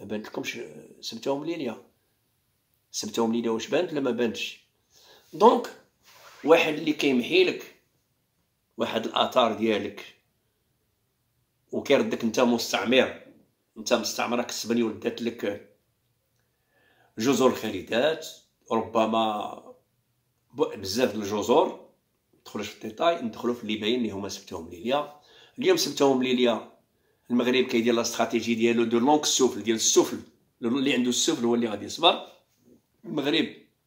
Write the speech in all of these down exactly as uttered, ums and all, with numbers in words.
ما بانتلكمش سبتهم ليليا؟ سبتهم ليليا واش بانت ولا ما بانتش؟ دونك واحد اللي كيمحي لك واحد الاثار ديالك وكيردك انت مستعمر، انت مستعمره كسبني ودات لك جزر الخليجات، ربما بزاف الجزر، ندخلوش في الديتاي، ندخلو في اللي باين اللي هما سبتهم ليليا. اليوم سبتهم ليليا المغرب كيدير لا استراتيجي ديالو دو لونغ سوفل، ديال السفل، اللي عنده السفل هو اللي غادي يصبر. المغرب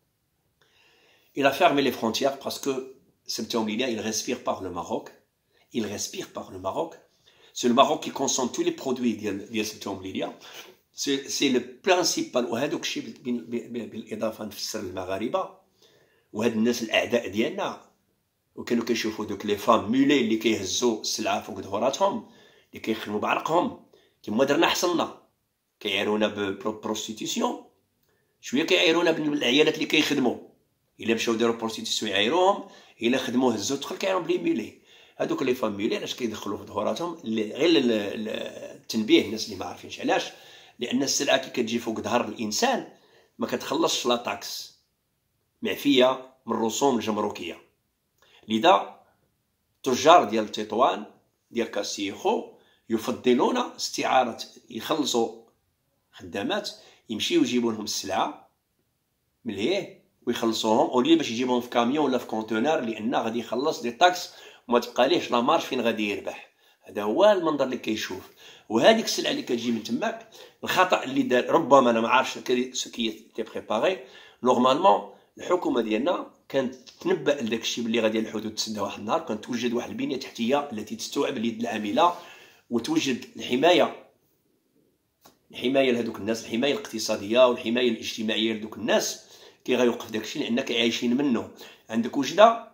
il a fermé les frontières parce que septembre lilien il respire par le Maroc, il respire par le Maroc. C'est le Maroc qui consomme tous les produits ديال ديال septembre lilien. c'est c'est le principal. وهذوك الشيء بالاضافه نفسر للمغاربه وهاد الناس الاعداء ديالنا، وكانوا كيشوفوا دوك لي فام مولي اللي كيهزوا السلعه فوق ظهوراتهم، اللي كيخدموا بعرقهم كيما درنا حصلنا، كيعيرونا ببروستيتيسيون، شويه كيعيرونا بالعيالات اللي كيخدموا، الا مشاو داروا بروستيتيسيون يعيروهم، الا خدموا هزوا الدخل كيعيرهم بلي مولي. هادوك لي فام مولي علاش كيدخلوا في ظهوراتهم؟ غير التنبيه الناس اللي ما عارفينش علاش، لان السلعه كي كتجي فوق ظهر الانسان ما كتخلصش لا طاكس، معفيه من الرسوم الجمركيه. لذا تجار ديال تطوان ديال كاسيخو يفضلون استعاره، يخلصوا خدامات يمشيو يجيبوا لهم السلعه من لهيه ويخلصوهم، اولي باش يجيبوهم في كاميون ولا في كونتينر، لان غادي يخلص دي طاكس وما تبقى ليهش لا مارش فين غادي يربح. هذا هو المنظر اللي كيشوف. وهذيك السلعه اللي كتجي من تماك، الخطا اللي دار ربما انا ما عارفش سو كي تي بريباري، نورمالمون الحكومه ديالنا كانت تنبأ لذاك الشيء باللي غادي الحدود تسد واحد النهار، كانت توجد واحد البنيه تحتيه التي تستوعب اليد العامله، وتوجد الحمايه الحمايه لهذوك الناس، الحمايه الاقتصاديه والحمايه الاجتماعيه لهذوك الناس كي غيوقف داك الشيء، لان عايشين منه. عندك وجده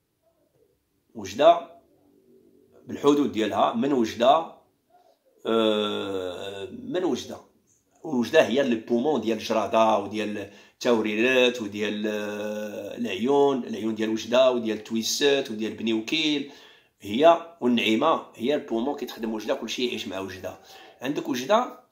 وجده بالحدود ديالها، من وجده آه من وجده وجده هي لي بومون ديال جراده وديال التوريرات وديال العيون، العيون ديال وجده وديال تويسات وديال بني وكيل، هي والنعيمه هي البومون كيتخدم وجده، كلشي يعيش مع وجده. عندك وجده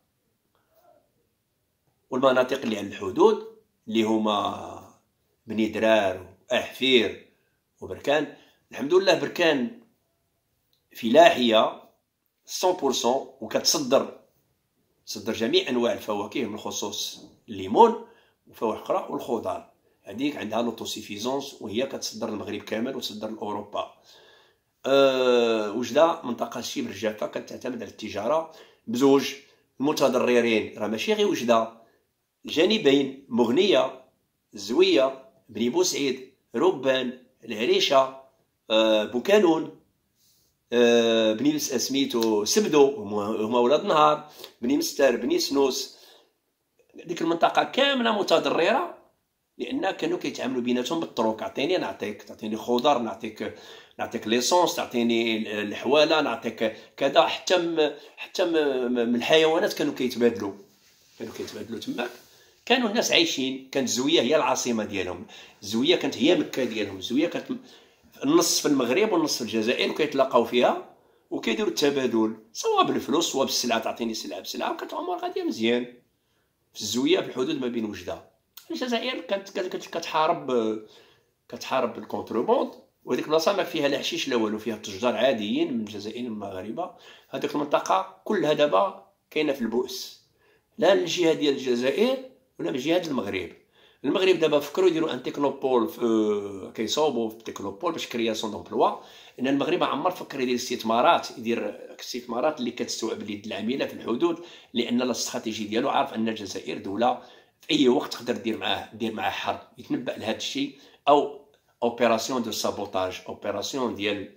والمناطق اللي على الحدود اللي هما بني درار واحفير وبركان. الحمد لله بركان فلاحيه مية بالمية وكتصدر تصدر جميع انواع الفواكه بالخصوص الليمون وفواكه اخرى والخضار، هذيك عندها لوطوسيفيزونس وهي كتصدر المغرب كامل وتصدر لاوروبا. أه وجده منطقه شبه الجافه كتعتمد على التجاره بزوج. المتضررين راه ماشي غير وجده، الجانبين مغنيه، الزويه، بني بوسعيد، ربان، العريشه، أه بوكانون، أه بني سميتو سبدو هما ولاد نهار، بني مستر، بني سنوس، ديك المنطقه كامله متضرره، لان كانوا كيتعاملوا بيناتهم بالطرق، عطيني نعطيك، تعطيني خضر نعطيك، نعطيك ليسونس، تعطيني الحواله نعطيك كذا، حتى حتى من الحيوانات كانوا كيتبادلوا كانوا كيتبادلوا تماك. كانوا الناس عايشين، كانت زويه هي العاصمه ديالهم، زويه كانت هي مكه ديالهم، زويه كانت النص في المغرب والنص في الجزائر، وكيتلاقاو فيها وكيديروا التبادل سواء بالفلوس سواء بالسلعه، تعطيني سلعه بسلعه، وكتعمر غاديه مزيان في الزويه في الحدود ما بين وجده. الجزائر كانت كتحارب كتحارب الكونتروبوند، وهذيك البلاصه ما فيها لا حشيش لا والو، فيها تجار عاديين من الجزائريين المغاربه. هذيك المنطقه كلها دابا كاينه في البؤس، لا من الجهه ديال الجزائر ولا من جهه المغرب. المغرب دابا فكروا يديروا ان تكنوبول في كيصوبوا في تكنوبول باش كرياسيون دومبلوا، ان المغرب عمر فكر يدير استثمارات، يدير استثمارات اللي كتستوعب اليد العامله في الحدود، لان الاستراتيجي ديالو عارف ان الجزائر دوله في اي وقت تقدر دير معاه دير معاه حرب، يتنبأ لهذا الشيء، او اوبيراسيون دو سابوتاج، اوبيراسيون ديال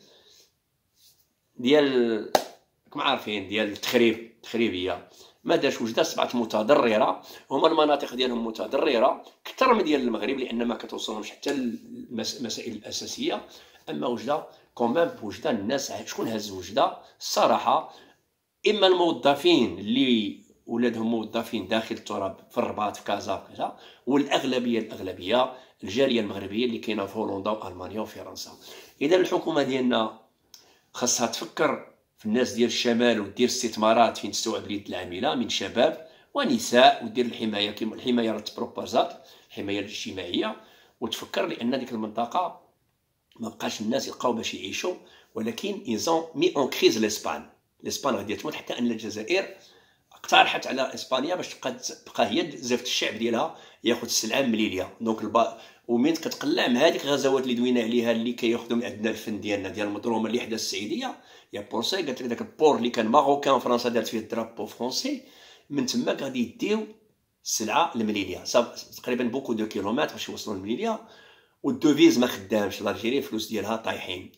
ديال كما عارفين ديال التخريب، تخريبيه. ما دارش وجده، سبعه متضرره، هما المناطق ديالهم متضرره اكثر من ديال المغرب، لان ما كتوصلهمش حتى المسائل الاساسيه. اما وجده كومام، بوجده الناس شكون هز وجده الصراحه، اما الموظفين اللي ولادهم موظفين داخل التراب في الرباط في كازا في كذا، والاغلبيه الاغلبيه الجاليه المغربيه اللي كاينه في هولندا والمانيا وفرنسا. اذا الحكومه ديالنا خاصها تفكر في الناس ديال الشمال ودير استثمارات فين تستوعب اليد العامله من شباب ونساء، ودير الحمايه كيما الحمايه راه تبروبازات، الحمايه الاجتماعيه، وتفكر لان ديك المنطقه ما بقاش الناس يلقاو باش يعيشوا، ولكن ايزون مي اون كريز لاسبان. لاسبان غادي تموت حتى ان الجزائر اقترحت على اسبانيا باش تبقى تبقى هي زفت الشعب ديالها ياخذ السلعه من ليبيا. دونك الب... ومن كتقلع مع هذيك الغزوات اللي دوينا عليها اللي كياخذوا من عندنا الفن ديالنا ديال المضرومه اللي حدا السعيديه يا بورسي، قالت لك داك البور اللي كان ماروكان فرنسا دارت فيه الدرابو فرونسي، من تما غادي يديو السلعه لمليليا، تقريبا بوكو دو كيلومتر باش يوصلوا لمليليا، والدوفيز ما خدامش، الجيري الفلوس ديالها طايحين.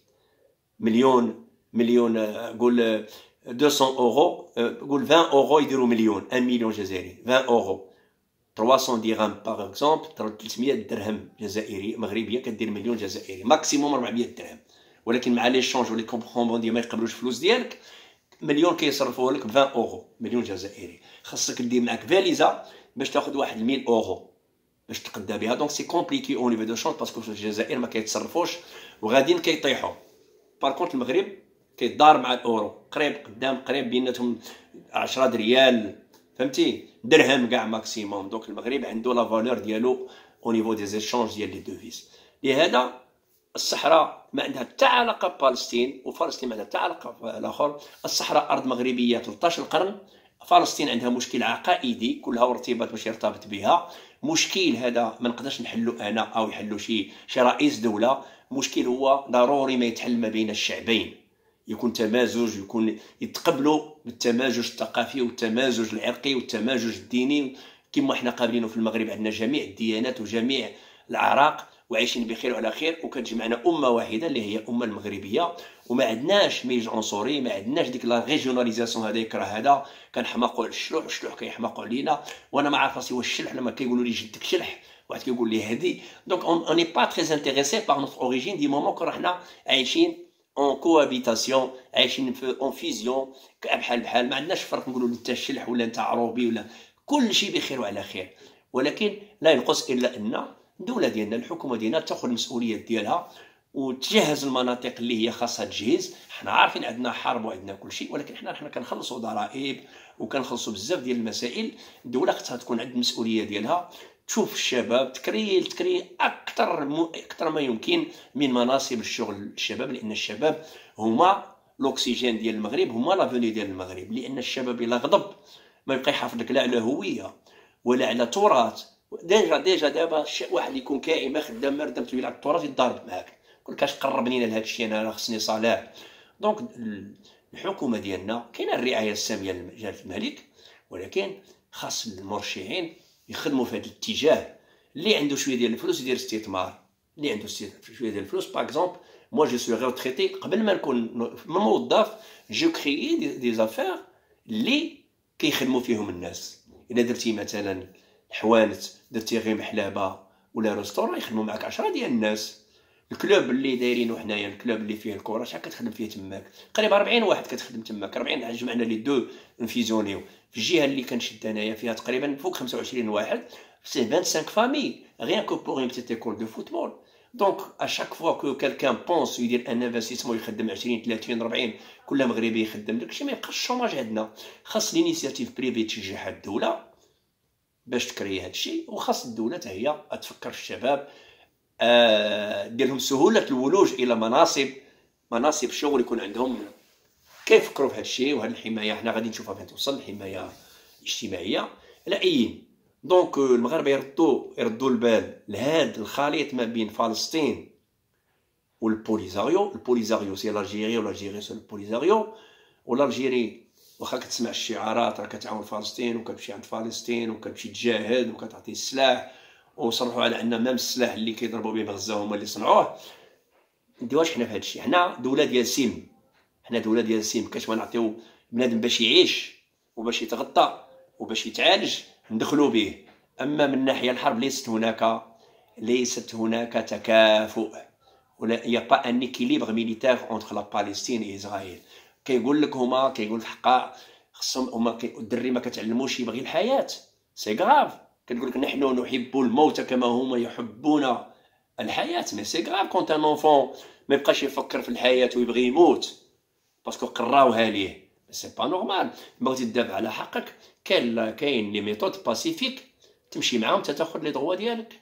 مليون مليون قول مئتين اورو، قول عشرين اورو يديروا مليون، واحد مليون جزائري عشرين اورو، ثلاثمية درهم باغ اكزومبل، ثلاثمية درهم جزائري مغربيه كدير مليون جزائري، ماكسيموم أربعمية درهم. ولكن مع لي شونج ولي كومبروندي ما يقبلوش الفلوس ديالك، مليون كيصرفوه لك ب عشرين اورو، مليون جزائري. خاصك دير معاك فاليزا باش تاخذ واحد مية اورو باش تقدا بها. دونك سي كومبليكي او نيفو دو شونج باسكو في الجزائر ما كيتصرفوش وغاديين كيطيحوا. باركونت المغرب كيدار مع الاورو، قريب قدام قريب بيناتهم عشرة ريال، فهمتي، درهم كاع ماكسيموم. دونك المغرب عنده لا فالور ديالو او نيفو دي زيشونج ديال لي دوفيز. لهذا الصحراء ما عندها حتى علاقه بفلسطين، وفلسطين ما عندها حتى علاقه بالاخر. الصحراء ارض مغربيه ثلاثة عشر قرن. فلسطين عندها مشكل عقائدي كلها وارتباط باش يرتبط بها. مشكل هذا ما نقدرش نحلو انا او يحلو شي شي رئيس دوله. مشكل هو ضروري ما يتحل ما بين الشعبين، يكون تمازج، يكون يتقبلوا بالتمازج الثقافي والتمازج العرقي والتمازج الديني كما حنا قابلينه في المغرب. عندنا جميع الديانات وجميع الاعراق وعايشين بخير وعلى خير، وكتجمعنا امه واحده اللي هي الامه المغربيه. وما عندناش ميج عنصري، ما عندناش ديك لا ريجيوناليزاسيون، هذا يكره هذا، كنحماقوا على الشلوح والشلوح كيحماقوا علينا. وانا ما عارف راسي واش الشلح لما كيقولوا لي جدك شلح، واحد كيقول لي هادي. دونك اون ني با تري انتريسي بار نوتر اوريجين دي مومون كون حنا عايشين اون كوابيتاسيون، عايشين في اون فيزيون بحال بحال، ما عندناش فرق نقولوا انت شلح ولا انت عروبي ولا، كل شيء بخير وعلى خير. ولكن لا ينقص الا ان الدوله ديالنا الحكومه ديالنا تاخذ المسؤوليه ديالها وتجهز المناطق اللي هي خاصها تجهيز. حنا عارفين عندنا حرب وعندنا كل شيء، ولكن حنا حنا كنخلصوا ضرائب وكنخلصوا بزاف ديال المسائل. الدوله خصها تكون عند المسؤوليه ديالها، تشوف الشباب، تكري تكري اكثر م... اكثر ما يمكن من مناصب الشغل الشباب، لان الشباب هما الاكسجين ديال المغرب، هما لافوني ديال المغرب. لان الشباب الا غضب ما يبقى يحافظ لك لا على هويه ولا على تراث. ديجا ديجا دابا واحد يكون كاعي ما خدام ما ردمت له على التراث يتضارب معاك، يقول لك اش قربني لهذا الشيء، انا خصني صلاح. دونك الحكومه ديالنا كاينه الرعايه الساميه لجلاله الملك، ولكن خاص المرشحين يخدموا في هذا الاتجاه. اللي عنده شويه ديال الفلوس يدير استثمار، اللي عنده شويه ديال الفلوس. باغ اكزومبل موا جو سوي ريتريتي، قبل ما نكون موظف جو كريي دي, دي زافير اللي كيخدموا فيهم الناس. الا درتي مثلا حوانت، درتي غير محلابه ولا ريستورون، يخدموا معك عشرة ديال الناس. الكلوب اللي دايرينو حنايا، الكلوب اللي فيه الكره، شحال كتخدم فيه تماك؟ قريب أربعين واحد كتخدم تماك. أربعين جمعنا لي دو انفيزيونيو. في الجهه اللي كنشد انايا فيها تقريبا فوق خمسة وعشرين واحد، سي خمسة وعشرين فامي غير كو بور اون بتيت ايكول دو فوتبول. دونك اشاك فوا كو كالكان بونس يدير ان انفستيسمون يخدم عشرين ثلاثين أربعين كل مغربي يخدم، داكشي ما يبقاش الشوماج عندنا. خاص لينيسياتيف بريفي تشجعها الدوله باش تكري هادشي، وخاص الدوله حتى هي تفكر في الشباب، آه دير لهم سهوله الولوج الى مناصب مناصب شغل، يكون عندهم كيفكروا في هادشي. وهاد الحمايه حنا غادي نشوفها فين توصل، الحمايه الاجتماعيه لايين. دونك المغاربه يردوا يردوا البال لهاد الخليط ما بين فلسطين والبوليزاريو. البوليزاريو سي الجيري والجيري سي البوليزاريو، والجيري واخا كتسمع الشعارات راه كتعاون فلسطين وكتمشي عند فلسطين وكتمشي تجاهد وكتعطي السلاح، وصرحوا على ان مام السلاح اللي كيضربوا به غزه هما اللي صنعوه. نديروهاش حنا في هادشي. حنا دوله ديال سلم، حنا دوله ديال سلم. كتبغي نعطيو بنادم باش يعيش وباش يتغطى وباش يتعالج ندخلوا به. اما من ناحيه الحرب ليست هناك ليست هناك تكافؤ، ولا يا با ان اكيليبر ميليتير اونتر لا باليستين و اسرائيل. كيقول لك هما كيقول الحق خصهم هما الدري ما كتعلموش يبغي الحياه، سي غراف. كتقول لك نحن نحب الموت كما هما يحبون الحياه، مي سي غراف كونت ان اونفون ما يبقاش يفكر في الحياه ويبغي يموت باسكو قراوها ليه. سي با نورمال. بغيتي تدافع على حقك، كاين كاين لي ميثود باسيفيك تمشي معاهم حتى تاخذ لي دغوا ديالك.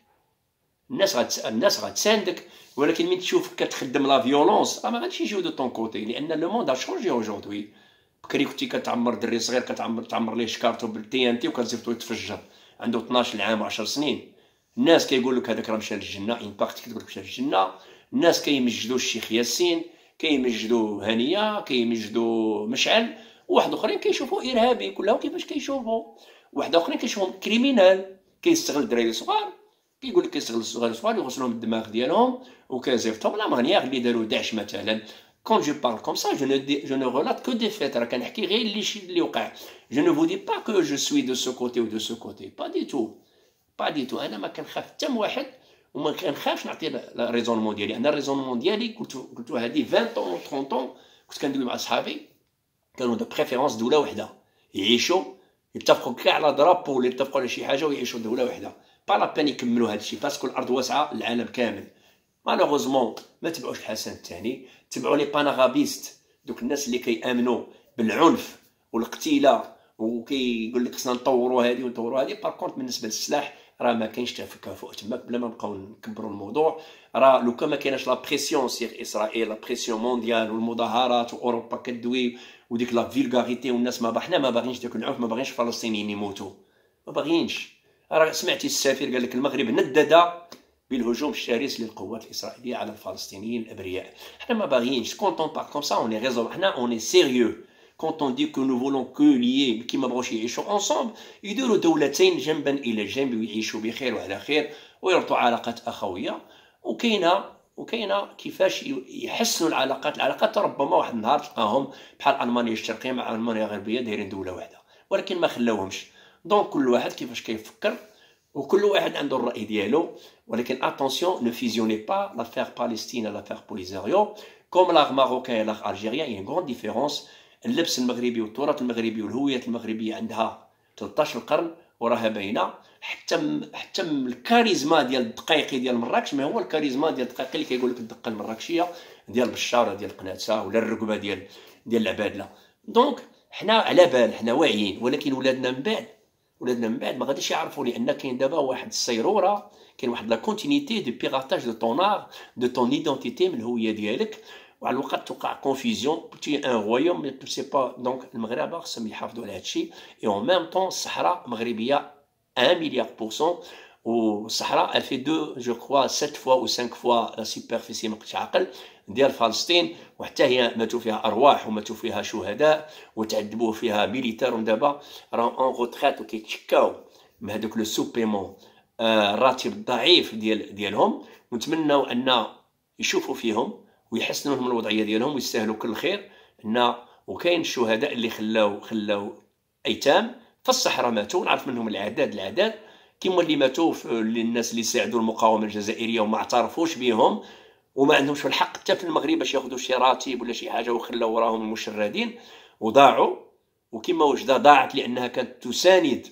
الناس غت... الناس غتساندك، ولكن من تشوفك كتخدم لا فيولونس راه ما غاديش يجيو دو طون كوتي، لان لو موند ا شونجي اوجوردي. بكري كنتي كتعمر دري صغير كتعمر تعمر ليه شكارتو بالتي ان تي وكتزيفطو يتفجر عنده اثناش عام و10 سنين. الناس كيقول لك هذاك راه مشى للجنه، امباكت كتقول لك مشى للجنه. الناس كيمجدوا الشيخ ياسين، كيمجدوا هنيه، كيمجدوا مشعل، وواحد اخرين كيشوفوا ارهابي. كلهم كيفاش كيشوفوا. واحد اخرين كيشوفوا كريمينال، كيستغل الدراري صغار، كيقول لك كيستغل الصغار صغار يغسلهم الدماغ ديالهم وكيزيفتهم. لا مغنياغ اللي داروا داعش مثلا. Quand je parle comme ça, je ne, je ne relate que des faits. راه كنحكي غير اللي شي اللي وقع. Je ne vous dis pas que je suis de ce côté ou de ce côté. Pas du tout. Pas du tout. انا ما كنخاف حتى من واحد وما كنخافش نعطي لا ريزونمون ديالي. انا الريزونمون ديالي قلت قلت هذه عشرين طون ثلاثين طون كنت كندوي مع صحابي، كانوا دو بريفيرونس دوله وحده يعيشوا، يتفقوا كاع على درابو ولا يتفقوا على شي حاجه ويعيشوا دوله وحده. با لا بان يكملوا هذا الشيء باسكو الارض واسعه العالم كامل. مالوغوزمون ما تبعوش الحسن الثاني، تبعوا لي باناغابيست، دوك الناس اللي كيامنوا بالعنف والقتيله وكيقول لك خصنا نطوروا هذه ونطوروا هذه. باركونت بالنسبه للسلاح راه ما كاينش تكافؤ تماك. بلا ما نبقاو نكبروا الموضوع، راه لو كان ما كايناش لا بريسيون سير اسرائيل، لا بريسيون مونديال والمظاهرات واوروبا كدوي وديك لا فيلغاريتي والناس ما بحنا ما باغينش داك العنف، ما باغينش الفلسطينيين يموتوا، ما باغينش. راه سمعتي السفير قال لك المغرب ندد بالهجوم الشرس للقوات الاسرائيليه على الفلسطينيين الابرياء. حنا ما باغيينش. كونطون بار كوم سا اوني ريزون، حنا اوني سيريو. كونط اون دي كو نو فولون كو ليي كي ما بغاوش يعيشوا اونصومبل، يديروا دولتين جنبا الى جنب ويعيشوا بخير وعلى خير ويربطوا علاقات اخويه. وكاينه وكاينه كيفاش يحسنوا العلاقات. العلاقات ربما واحد النهار تلقاهم بحال المانيا الشرقيه مع المانيا الغربيه دايرين دوله واحده، ولكن ما خلاوهمش. دونك كل واحد كيفاش كيفكر وكل واحد عنده الراي ديالو. ولكن اتونسيون نو فيزيوني با لافير بالستين لافير بوليزاريو كوم لاغ ماروكان لاغ الجيريان. يعني غون ديفيرونس. اللبس المغربي والتراث المغربي والهويه المغربيه عندها ثلاثة عشر قرن وراها باينه. حتى حتى الكاريزما ديال الدقيقي ديال مراكش ما هو الكاريزما ديال الدقيقي اللي كيقول لك الدقه المراكشيه ديال بشاره ديال قناصه ولا الركبه ديال ديال العبادله. دونك حنا على بال، حنا واعيين، ولكن ولادنا من بعد ولادنا من بعد ما غاديش يعرفوا، لان كاين دابا واحد السيروره، كاين واحد لا كونتينيتي دو بيغاتاج دو طون ار دو طون ايدونتيتي من الهويه ديالك. وعلى الوقت توقع كونفيزيون تي ان رويوم مي سي با. دونك المغاربه خصهم يحافظوا على هذا الشيء. اي اون ميم طون الصحراء مغربيه واحد مليار بورسون، والصحراء elle fait deux je crois sept fois ou cinq fois la superficie ما بقيتش عاقل ديال فلسطين. وحتى هي ماتوا فيها ارواح وماتوا فيها شهداء وتعذبوا فيها ميليتار. ودابا راهم اون روتريت وكيتشكاو من هذوك لو سوبيمون الراتب الضعيف ديال ديالهم. ونتمناو ان يشوفوا فيهم ويحسنوا لهم الوضعيه ديالهم ويستاهلوا كل خير. ان وكاين الشهداء اللي خلاو خلاو ايتام في الصحراء ماتوا، نعرف منهم العدد العدد كيما اللي ماتوا الناس اللي ساعدوا المقاومه الجزائريه وما اعترفوش بهم وما عندهمش الحق حتى في المغرب باش ياخذوا شي راتب ولا شي حاجه، وخلاو وراهم المشردين وضاعوا. وكما وجده ضاعت لانها كانت تساند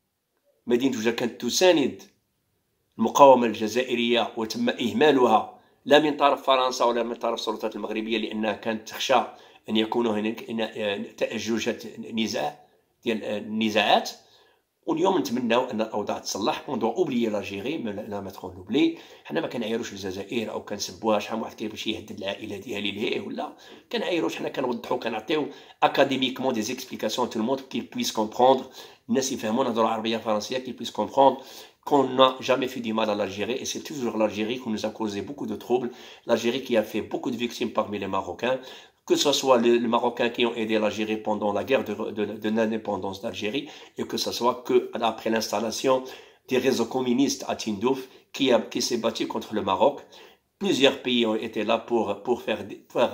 مدينه وجده، كانت تساند المقاومه الجزائريه وتم اهمالها لا من طرف فرنسا ولا من طرف السلطات المغربيه، لانها كانت تخشى ان يكونوا هناك تأججات نزاع ديال النزاعات. واليوم نتمناو ان الاوضاع تصلح. اون دو اوبليي لاجيري لا ماترون نوبلي. حنا ما كنعايروش الجزائر او كنسبوها. شحال من واحد كيفاش يهدد العائله ديالي لهيه ولا كنعايروش. حنا كنوضحوا كنعطيو اكاديميكمون دي زيكسبليكاسيون تو الموند كي بويس كومبروندر. الناس يفهموا نهضروا عربيه فرنسيه كي بويس كومبروندر qu'on n'a jamais fait du mal à l'Algérie, et c'est toujours l'Algérie qui nous a causé beaucoup de troubles, l'Algérie qui a fait beaucoup de victimes parmi les Marocains, que ce soit les, les Marocains qui ont aidé l'Algérie pendant la guerre de, de, de l'indépendance d'Algérie, et que ce soit que après l'installation des réseaux communistes à Tindouf, qui, a, qui s'est battu contre le Maroc. Plusieurs pays ont été là pour, pour faire, faire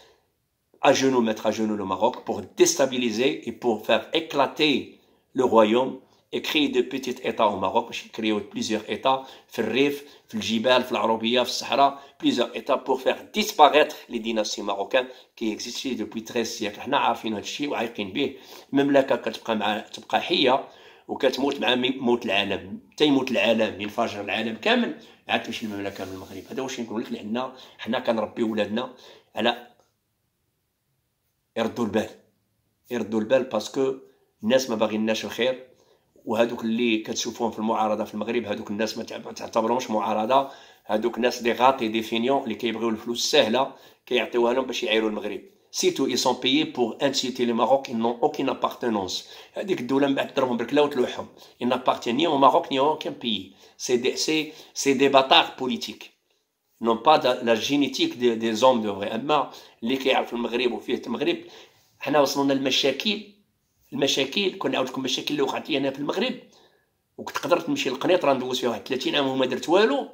à genoux, mettre à genoux le Maroc, pour déstabiliser et pour faire éclater le royaume et créer de petits états au Maroc. J'ai créé plusieurs états, في الريف, في الجبال, في العروبية, في الصحراء, plusieurs états pour faire disparaître les dynasties marocaines qui existaient depuis treize siècles. حنا عارفين هذا الشيء وعايقين به. المملكة كتبقى مع تبقى حية وكتموت مع موت العالم، حتى يموت العالم ينفجر العالم كامل عاد تمشي المملكة من المغرب. هذا واش نقول لك، لأن حنا كنربيو ولادنا على يردوا البال. يردوا البال باسكو الناس ما باغيناش الخير. وهذوك اللي كتشوفوهم في المعارضه في المغرب هذوك الناس ما تعتبرهمش معارضه، هذوك ناس دي غاتي دي فينيون اللي كيبغيو الفلوس السهله كيعطيوها لهم باش يعيروا المغرب. سيتو اي سون بيي بور انسيتي لي ماروك ils n'ont aucune appartenance. هذيك الدوله من بعد تضربهم بالكلا وتلوحهم. ils n'appartiennent ni au Maroc ni à aucun pays. c'est des c'est c'est des bâtards politiques. non pas la génétique des, des hommes de vrai. اما اللي كيعرف المغرب وفيه المغرب حنا وصلنا المشاكل المشاكل كون نعاود لكم المشاكل اللي وقعت لي انا في المغرب وكنت قدرت نمشي للقنيطره ندوز فيها واحد ثلاثين عام وما درت والو.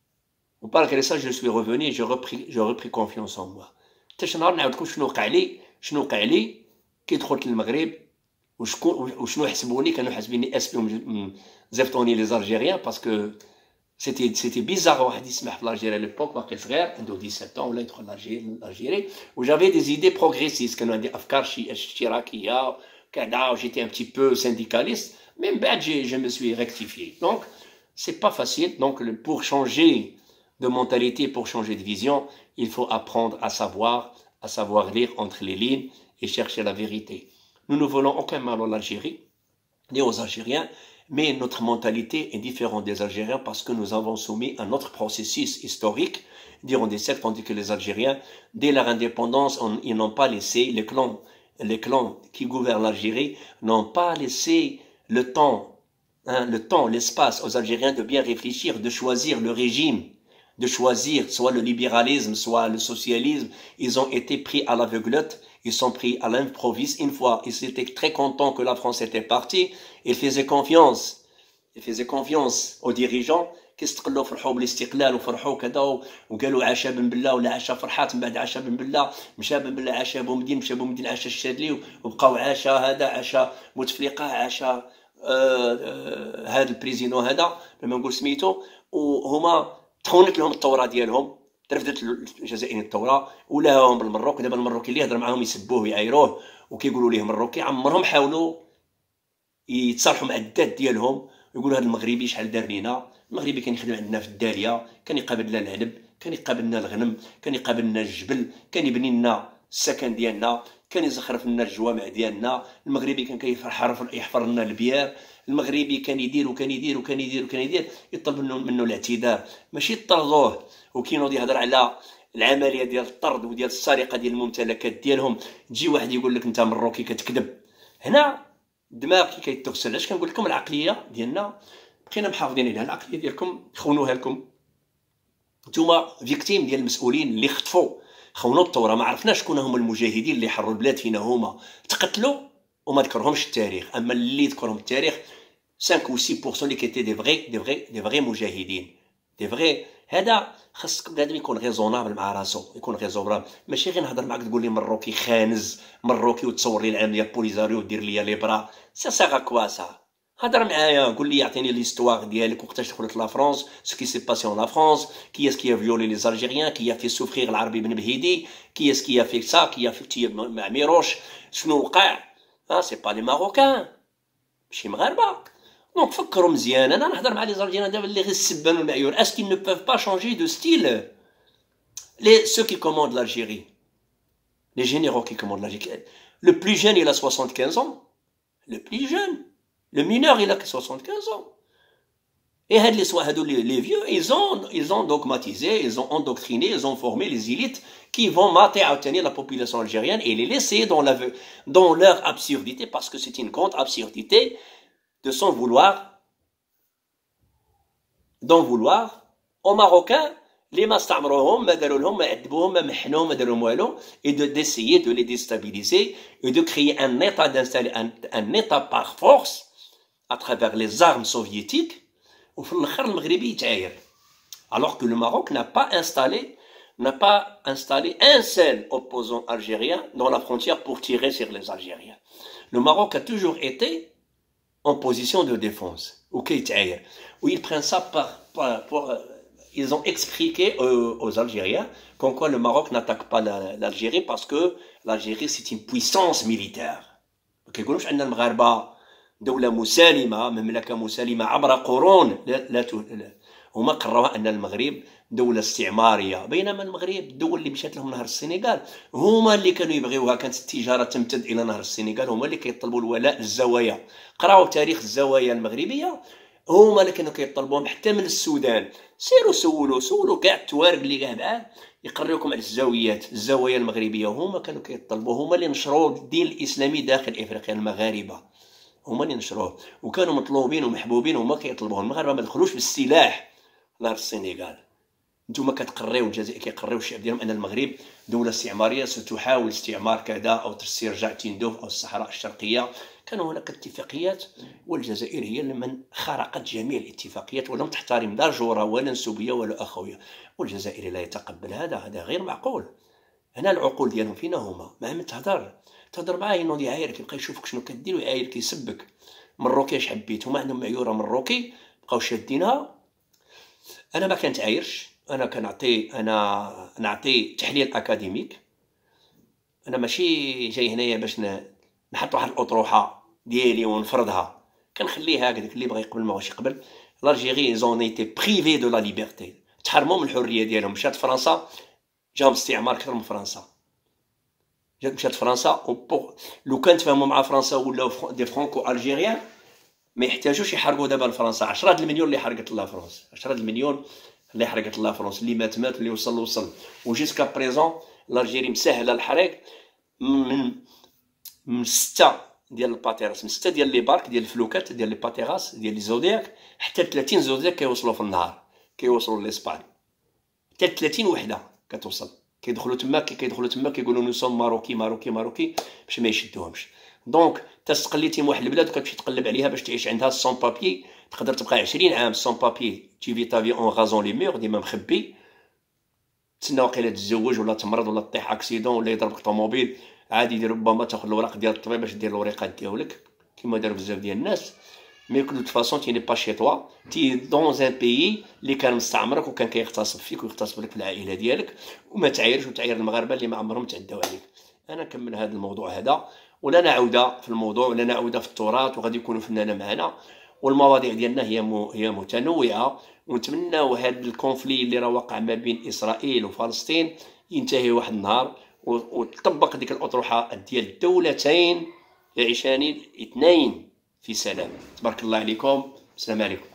وبالغري سا جو سوي ريفوني جو ريبري جو ريبري كونفيونس ان موا. حتى شي نهار نعاود لكم شنو وقع لي شنو وقع لي كي دخلت للمغرب وشكون وشنو حسبوني. كانوا حاسبيني اسبيون زيفتوني لي زالجيريان باسكو سيتي سيتي بيزار واحد يسمح في الجيري ليبوك باقي صغير عنده سبعة عشر ولا يدخل لالجيري وجافي دي زيدي بروغريسيست. كانوا عندي افكار شي اشتراكيه كذا وجيتي ان بتي بو سينديكاليست. من بعد جي جو مي سوي ريكتيفيي. دونك سي با فاسيل. دونك بور شونجي de mentalité, pour changer de vision, il faut apprendre à savoir, à savoir lire entre les lignes et chercher la vérité. Nous ne voulons aucun mal à l'Algérie, ni aux Algériens, mais notre mentalité est différente des Algériens parce que nous avons soumis un autre processus historique, diront des siècles, tandis que les Algériens, dès leur indépendance, on, ils n'ont pas laissé, les clans, les clans qui gouvernent l'Algérie n'ont pas laissé le temps, hein, le temps, l'espace aux Algériens de bien réfléchir, de choisir le régime, de choisir soit le libéralisme, soit le socialisme. Ils ont été pris à l'aveuglette, ils sont pris à l'improviste. Une fois, ils étaient très contents que la France était partie, ils faisaient confiance, ils faisaient confiance aux dirigeants. كيستقلوا فرحوا بالاستقلال وفرحوا كذا وقالوا عاشا بن بلا ولا عاشا فرحات. من بعد عاشا بن بلا مشى بن بلا عاشا بومدين مشى بومدين عاشا الشاذلي وبقاو عاشا هذا عاشا بوتفليقه عاشا آه آه هذا البريزيدون هذا لما نقول سميتو. وهما تخونت لهم الثوره ديالهم ترفدت الجزائريين الثوره ولاهم بالمروك. دابا المروكي اللي يهضر معاهم يسبوه ويعايروه وكيقولوا ليه مروكي. عمرهم حاولوا يتصالحوا مع الذات ديالهم ويقولوا هذا المغربي شحال دار لينا. المغربي كان يخدم عندنا في الداليه، كان يقابل لنا العنب، كان يقابل لنا الغنم، كان يقابل لنا الجبل، كان يبني لنا السكن ديالنا، كان يزخرف لنا الجوامع ديالنا. المغربي كان كيحفر يحفر لنا البيار. المغربي كان يدير وكان يدير وكان يدير وكان يدير. يطلب منه منه الاعتذار ماشي يطردوه. وكينوض يهضر على العمليه ديال الطرد وديال السرقه ديال الممتلكات ديالهم. تجي واحد يقول لك انت مروكي كتكذب. هنا الدماغ كي كيتغسل. اش كنقول لكم العقليه ديالنا بقينا محافظين عليها. العقليه ديالكم خونوها لكم. نتوما فيكتيم ديال المسؤولين اللي خطفوا خونوا الثوره. ما عرفناش شكون هما المجاهدين اللي حروا البلاد فينا. هما تقتلوا وما ذكرهمش التاريخ. اما اللي ذكرهم التاريخ خمسة و ستة بالمئة اللي كيتي دي فغي دي فغي دي فغي مجاهدين دي فغي. هذا خاصك بنادم يكون ريزونابل مع راسو، يكون ريزونابل. ماشي غير نهضر معاك تقول لي مروكي خانز مروكي وتصور لي العمليه بوليزاريو ودير لي لي برا. سا ساغا كوا سا. هضر معايا قول لي يعطيني ليستواغ ديالك وقتاش دخلت لا فرانس، سو كي سي باسي اون لا فرانس، كي اس كي فيولي لي زالجيريان، كي في سوفرير العربي بن بهيدي، كي اس كي في سا، كي في تي مع ميروش. شنو وقع؟ ها سي با لي ماروكان ماشي مغاربه. دونك فكروا مزيان. انا نهضر مع لي زالجيريان دابا اللي غير السبان والمعيور. اسكي ne peuvent pas changer de style les ceux qui commandent l'Algérie, les généraux qui commandent l'Algérie. Le plus jeune il a soixante-quinze ans, le plus jeune. Le mineur il a que soixante-quinze ans. Et les les vieux ils ont ils ont dogmatisé, ils ont endoctriné, ils ont formé les élites qui vont mater à tenir la population algérienne et les laisser dans la dans leur absurdité, parce que c'est une grande absurdité de s'en vouloir d'en vouloir aux Marocains les مستعمروهم ما داروا لهم ما عذبوهم ما محنوهم ما داروا والو et de d'essayer de les déstabiliser et de créer un état d'installer un, un état par force à travers les armes soviétiques. وفي الاخر المغربي يتعاير. alors que le Maroc n'a pas installé n'a pas installé un seul opposant algérien dans la frontière pour tirer sur les Algériens. Le Maroc a toujours été en position de défense. Ok, où ils prennent ça par, par pour, ils ont expliqué aux, aux Algériens qu'en quoi le Maroc n'attaque pas l'Algérie parce que l'Algérie c'est une puissance militaire. كيقولوش عندنا المغاربة دولة مسالمة مملكة مسالمة عبر قرون لا لا هما قرروها ان المغرب دوله استعماريه، بينما المغرب الدول اللي مشات لهم نهر السنغال هما اللي كانوا يبغيوها، كانت التجاره تمتد الى نهر السنغال، هما اللي كيطلبوا الولاء للزوايا. قراو تاريخ الزوايا المغربيه، هما اللي كانوا كيطلبوهم حتى من السودان. سيروا سولوا سولوا كاع التوارق اللي كاع معاه يقريوكم على الزاويات الزوايا المغربيه، هما كانوا كيطلبوا، هما اللي نشروا الدين الاسلامي داخل افريقيا. المغاربه هما اللي نشروه وكانوا مطلوبين ومحبوبين، هما كيطلبوه. المغاربه ما دخلوش بالسلاح نهر السنغال. نتوما كتقريو الجزائر كيقريو الشعب ديالهم ان المغرب دوله استعماريه ستحاول استعمار كذا او ترسي رجع تندوف او الصحراء الشرقيه. كانوا هناك اتفاقيات، والجزائر هي من خرقت جميع الاتفاقيات ولم تحترم لا جوره ولا نسوبيه ولا اخويه، والجزائري لا يتقبل هذا. هذا غير معقول. هنا العقول ديالهم فينا هما. مع من تهضر تهضر معاه ينوض يعايرك، يبقى يشوفك شنو كدير ويعايرك يسبك. مروكي اش حبيت، هما عندهم معيوره مروكي بقاو شادينها. انا ما كنتعايرش، انا كنعطي انا نعطي تحليل اكاديميك. انا ماشي جاي هنايا باش نحط واحد الاطروحه ديالي ونفرضها، كنخليها هكذاك. اللي بغى يقبل ما بغاش يقبل. الجيري زون ايتي بريفي دو لا ليبرتي، تحرموا من الحريه ديالهم. مشات فرنسا جاهم استعمار اكثر من فرنسا. مشات فرنسا لو كان تفاهموا مع فرنسا ولاو دي فرانكو الجيريان ما يحتاجوش يحرقوا دابا لفرنسا. عشرة المليون اللي حرقت لها فرنسا، عشرة المليون اللي حرقت لها فرنسا، اللي مات مات واللي وصل وصل. وجيسكا بريزون الجيري مسهله الحريق من من ستة ديال الباتيراس، من ستة ديال لي بارك ديال الفلوكات ديال لي باتيراس ديال لي زودياك حتى ثلاثين زودياك كيوصلوا في النهار، كيوصلوا لاسبان حتى ثلاثين وحده كتوصل. كيدخلوا تما كيدخلوا تما كيقولوا نو سوم ماروكي ماروكي ماروكي باش ما يشدوهمش. دونك تستقليتي من واحد البلاد وكتمشي تقلب عليها باش تعيش عندها سون بابي، تقدر تبقى عشرين عام سون بابي، تيفي تافي اون غازون لي ميغ ديما مخبي، تسنى واقيلا تتزوج ولا تمرض ولا طيح اكسيدون ولا يضربك طوموبيل عادي، ربما تاخذ الوراق ديال الطبيب باش دير الوريقات ديالك كما داروا بزاف ديال الناس. مي كو دوت فاصون تي ني با شي توا، تي دون ان بيي اللي كان مستعمرك وكان كيغتصب فيك ويغتصب لك في العائله ديالك، وما تعايرش وتعاير المغاربه اللي ما عمرهم تعداو عليك. انا نكمل هذا الموضوع هذا ولا نعود في الموضوع ولا نعود في التراث، وغادي يكونوا فنانه معنا، والمواضيع ديالنا هي هي متنوعه. ونتمناو هذا الكونفلي اللي راه واقع ما بين اسرائيل وفلسطين ينتهي واحد النهار وتطبق ديك الاطروحه ديال الدولتين يعيشان اثنين في سلام. تبارك الله عليكم. السلام عليكم.